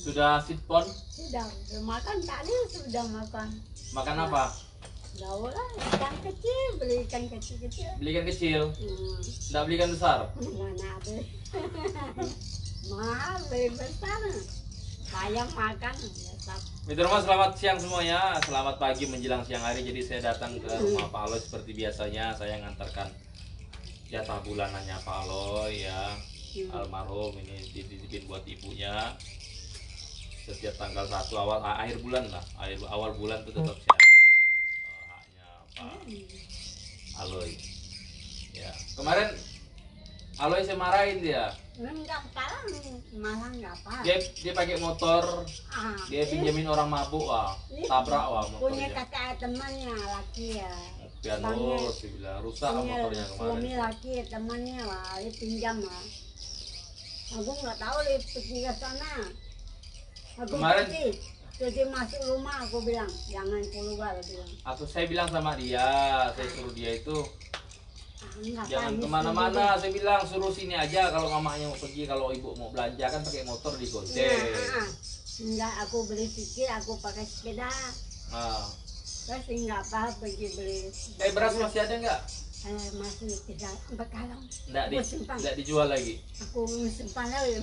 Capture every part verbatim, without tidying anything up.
Sudah sitpon? Sudah, sudah makan tadi sudah makan. Makan apa? Jauh lah, ikan kecil, beli ikan kecil-kecil. Beli ikan kecil? Hmm. Nggak beli ikan besar? Mana ada. Mahal, beli besar. Ayam makan, besar. Mitra rumah, selamat siang semuanya. Selamat pagi menjelang siang hari. Jadi saya datang ke rumah Pak Aloy seperti biasanya. Saya ngantarkan jatah bulanannya Pak Aloy ya. Hmm. Almarhum ini dititipin buat ibunya. Setiap tanggal satu awal akhir bulan lah, akhir awal bulan itu tetap saya antarin uh, haknya Pak Aloy. Ya kemarin Aloy saya marahin dia. Enggak parah, malah enggak parah. Dia dia pakai motor, ah, dia pinjamin eh. orang mabuk wah, tabrak wah motornya. Punya kakak temannya laki ya. Piano sih bilang rusak motornya kemarin. Suami laki temannya lah, dia pinjam lah. Aku nggak tahu dia pergi ke sana. Aku kemarin pergi, jadi masuk rumah aku bilang jangan keluar bilang. Aku saya bilang sama dia, saya suruh dia itu ah, jangan kemana-mana. Saya bilang suruh sini aja kalau mamanya mau pergi, kalau ibu mau belanja kan pakai motor di goceng. Nah, enggak, aku beli sikit, aku pakai sepeda. Ah. Terus enggak apa pergi beli. Eh beras masih ada enggak? Eh, masih tidak bekalan. Enggak di, enggak dijual lagi. Aku simpan lagi.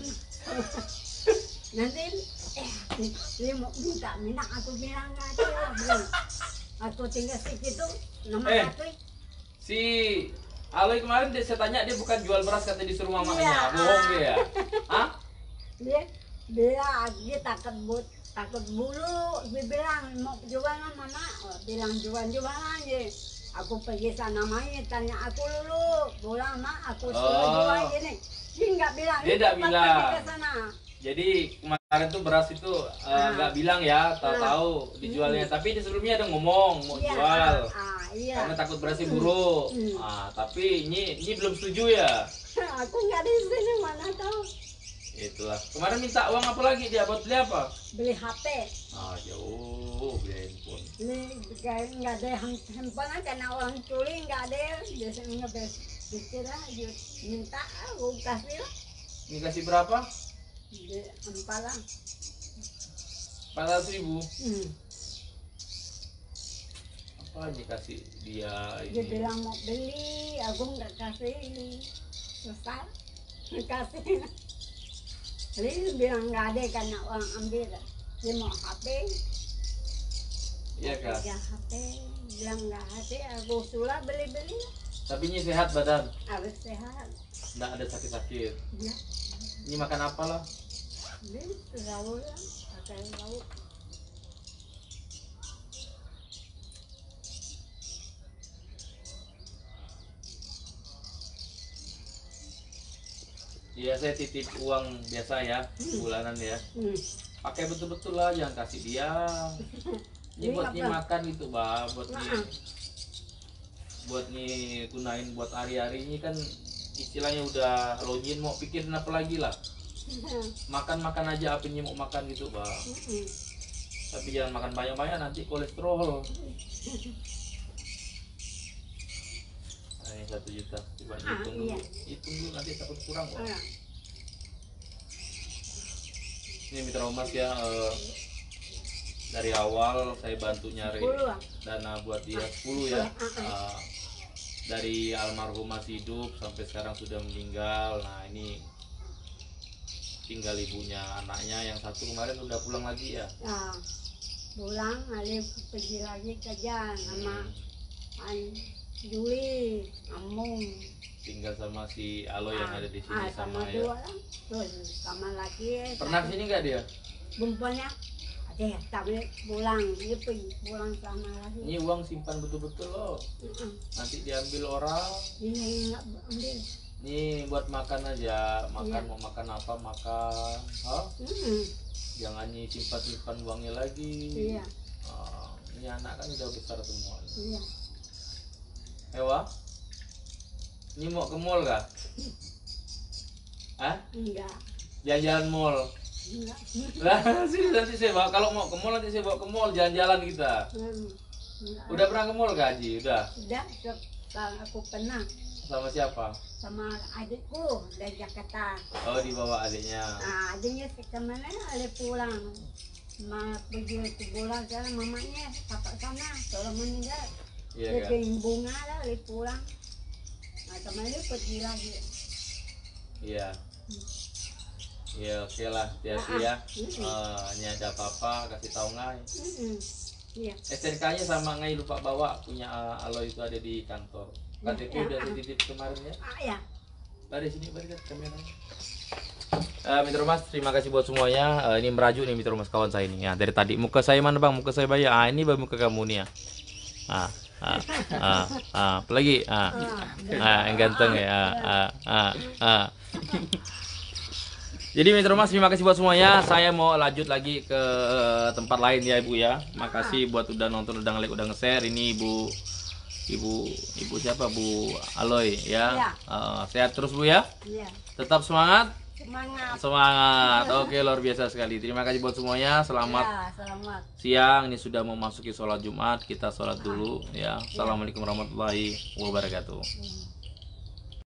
Nanti eh dia mau minta minta aku bilang nggak ada. Aku tinggal segitu nomor eh, satu. Si Aloy kemarin dia, saya tanya dia bukan jual beras kata disuruh mamanya. Ya. Bohong dia ya? Hah? Dia dia dia takut but takut bulu. Dia bilang mau jual mama. Oh, bilang jual-jual aja. Aku pergi sana main tanya aku dulu. Pulang mak aku suruh oh. jual gini. Dia nggak bilang. Dia nggak bilang. Ke sana. Jadi kemarin tuh beras itu nggak uh, bilang ya, tahu-tahu nah. dijualnya. Hmm. Tapi di sebelumnya ada ngomong mau iya, jual, ah, iya. karena takut berasnya buruk. Hmm. Ah, tapi ini ini belum setuju ya. Aku nggak di sini mana tahu. Itulah. Kemarin minta uang apa lagi dia buat beli apa? Beli H P. Ah jauh beli handphone. Ini nggak ada handphone karena orang curi nggak ada. Biasanya nggak bisa minta aku kasih lah. Ini kasih berapa? Empat lah. Empat ratus ribu. Hmm. Apa aja kasih dia ini? Dia bilang mau beli, aku nggak kasih. Susah, kasih. Jadi bilang nggak ada karena orang ambil. Dia mau H P. Iya kak. Tiga H P, bilang nggak ada. Aku sulah beli-beli. Tapi ini sehat badan? Harus sehat. Nggak ada sakit-sakit. Iya. Ini makan apa lah? Ini lauk lah, pakai lauk. Iya saya titip uang biasa ya, hmm. bulanan ya. Hmm. Pakai betul-betul lah, jangan kasih dia. Ini buat nih makan gitu, bah, buat nah. nih, buat nih gunain buat hari-hari ini kan istilahnya udah login, mau pikirin apa lagi lah. Makan-makan aja apa yang mau makan gitu bang. Mm-hmm. Tapi jangan makan banyak-banyak nanti kolesterol. Nah, ini satu juta coba ah, hitung dulu. Iya. Hitung dulu nanti takut kurang bang. Ah. Ini mitra Mas ya, eh, dari awal saya bantu nyari dana buat dia sepuluh ya. Uh, dari almarhum masih hidup sampai sekarang sudah meninggal. Nah ini tinggal ibunya, anaknya yang satu kemarin udah pulang lagi ya? Ya, pulang, Ali pergi lagi kerja sama hmm. Juli, Amung. Tinggal sama si Aloy ah, yang ada di sini ah, sama, sama ya? Dua, terus sama lagi. Pernah sini nggak dia? Bumpanya, ada tapi pulang, dia pergi pulang sama lagi. Ini uang simpan betul-betul loh, uh -uh. nanti diambil orang. Ini nggak ambil. Ini buat makan aja, makan iya. Mau makan apa makan, huh? Mm-hmm. Jangan simpan-simpan uangnya lagi. Iya. Oh, ini anak kan udah besar semua. Iya. Ewa, ini mau ke mall gak? Hah? Enggak. Jalan-jalan mall. Enggak. Lah sini nanti saya bawa. Kalau mau ke mall nanti saya bawa ke mall jalan-jalan kita. Enggak. Udah pernah ke mall gak Haji? Udah. Udah. Kalau aku pernah. Sama siapa? sama adikku dari Jakarta. Oh, dibawa adiknya. Nah, adiknya kemana? Ada pulang. Ma pergi kuburan kan mamanya kakak sana, seorang meninggal. Iya Dia kan? pengen bunga lah, dia pulang. Nah, teman dia pergi lagi. Iya. Iya, oke lah, hati-hati ya. Eh, ini ada apa-apa kasih tahu Ngai. Mm-mm. Iya. S N K-nya sama Ngai lupa bawa, punya uh, Aloy itu ada di kantor. K T P Ya, udah ah. dititip kemarin ya. Ah ya. Ada sini balik ke kamera. Uh, Mitra Mas, terima kasih buat semuanya. Uh, ini merajuk nih Mitra Mas kawan saya ini. Ya, dari tadi muka saya mana Bang? Muka saya bayar. Ah, ini baru muka kamu nih ya. Ah, ah, ah, ah, apa lagi? Ah, ah, yang ganteng ya. Ah, ah, ah, ah. Jadi Mitra Mas, terima kasih buat semuanya. Saya mau lanjut lagi ke tempat lain ya Ibu ya. Makasih buat udah nonton, udah nge-like, udah nge-share. Ini Ibu Ibu Ibu siapa? Bu Aloy ya. Iya. Uh, sehat terus Bu ya. Iya. Tetap semangat. Semangat. Semangat. Oke, luar biasa sekali. Terima kasih buat semuanya. Selamat Ya, selamat. siang. Ini sudah memasuki sholat Jumat. Kita sholat dulu ya. Assalamualaikum warahmatullahi wabarakatuh. Hmm.